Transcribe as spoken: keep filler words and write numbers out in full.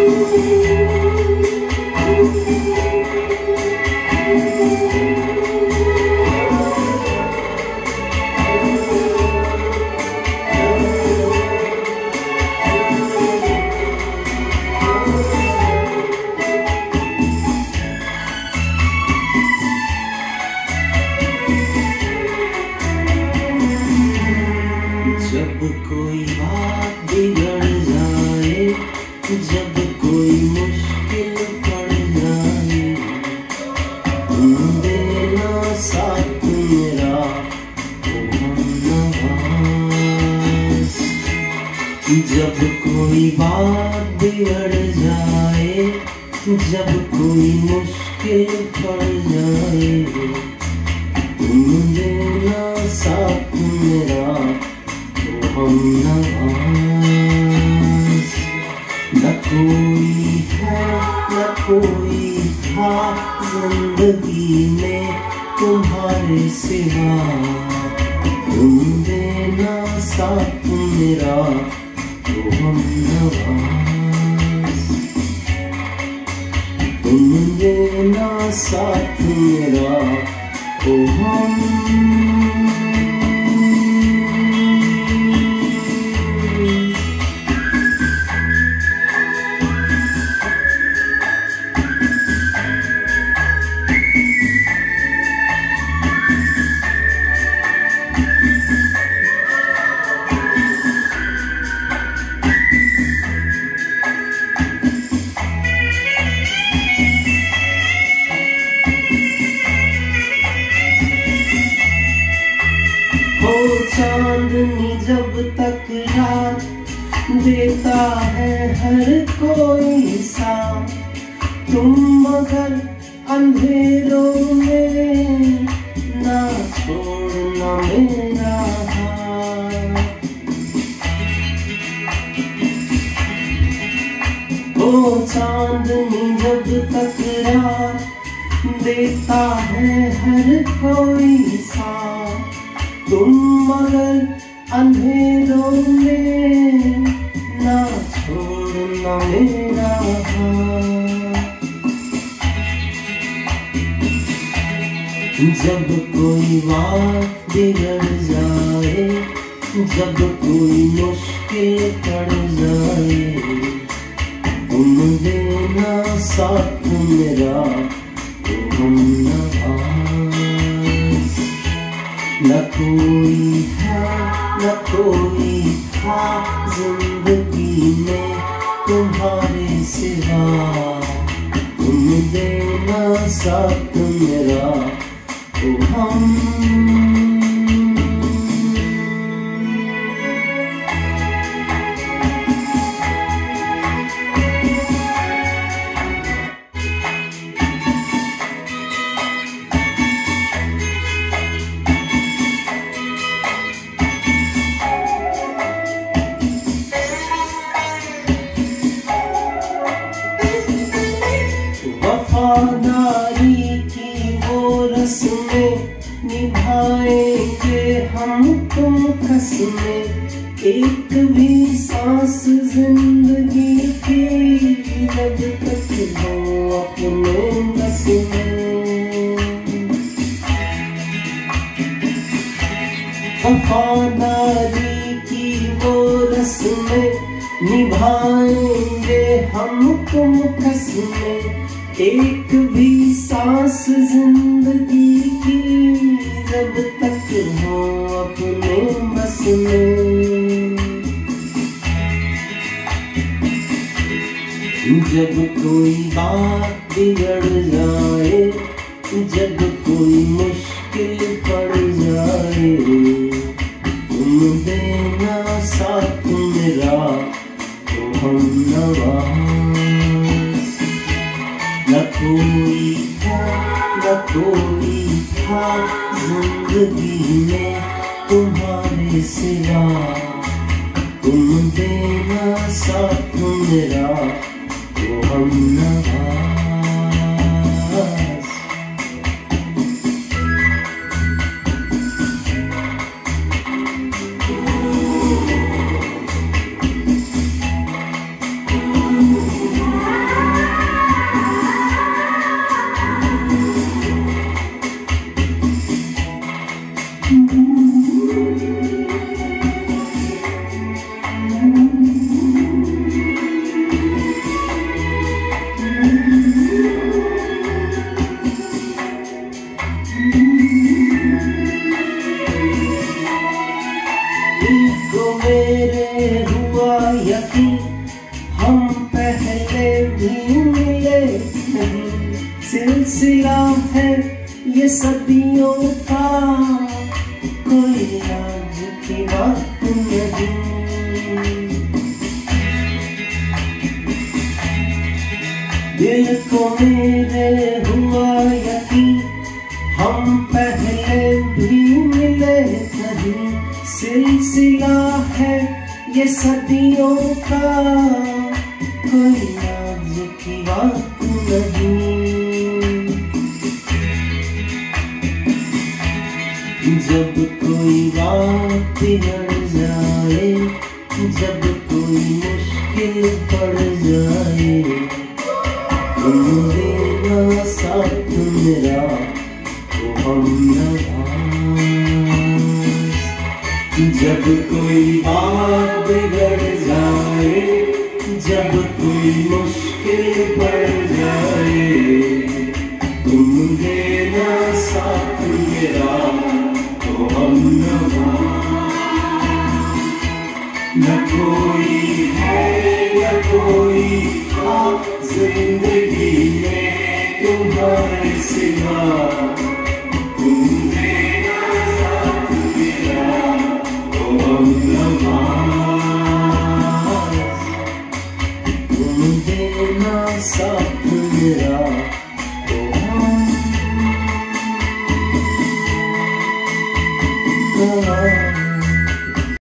जब कोई बात बिगड़ जाए, जब कोई मुश्किल पड़ जाए, तुम देना साथ मेरा ओ हमनवाज। जब कोई बात बिगड़ जाए, जब कोई मुश्किल पड़ जाए, तुम देना साथ मेरा हमनवाज। न कोई है न कोई था जिंदगी में तुम्हारे सिवा, तुम देना साथ मेरा तो हमनवाज। तुम देना साथ मेरा तो हम चांदनी जब तक रात देता है हर कोई साथ, तुम मगर अंधेरों में ना छोड़ना मेरा हाथ। ओ चांदनी जब तक रात देता है हर कोई साथ, तुम मगर अंधेरों में ना छोड़ना मेरा हाथ। जब कोई बात बिगड़ जाए, जब कोई मुश्किल पड़ जाए, तुम देना साथ मेरा तो हमनवाज। न कोई है न कोई था जिंदगी में तुम्हारे सिवा, तुम देना साथ मेरा तो हम वफादारी की वो रस्में निभाएंगे हम तुम कसमें, एक भी सांस जिंदगी की जब तक हो अपने बस में। वफादारी की वो रस्में निभाएंगे हम तुम कसमें, एक भी सांस जिंदगी की जब तक हो अपने बस में। जब कोई बात बिगड़ जाए, जब कोई मुश्किल पड़ जाए, तुम देना साथ मेरा तो हमनवाज। न कोई था न कोई था जिंदगी में तुम्हारे सिवा, तुम देना साथ मेरा तो हमनवाज। मेरे हुआ यकीन, हम पहले भी मिले नहीं। सिलसिला है ये सदियों का, कोई राज की बात नहीं। दिल को मेरे हुआ यकीन, हम पहले भी मिले नहीं। सिलसिला है ये सदियों का, कोई राज की बात नहीं। जब कोई बात बिगड़ जाए, जब कोई मुश्किल पड़ जाए, तुम देना साथ मेरा तो हम नवाज। जब कोई बात बिगड़ जाए, जब कोई मुश्किल पड़ जाए, तुम देना साथ मेरा तो हम नवाज। न कोई है न कोई था जिंदगी में तुम्हारे सिवा, तुम देना साथ मेरा तो हम नवाज। तुम देना साथ मेरा तो हम नवाज।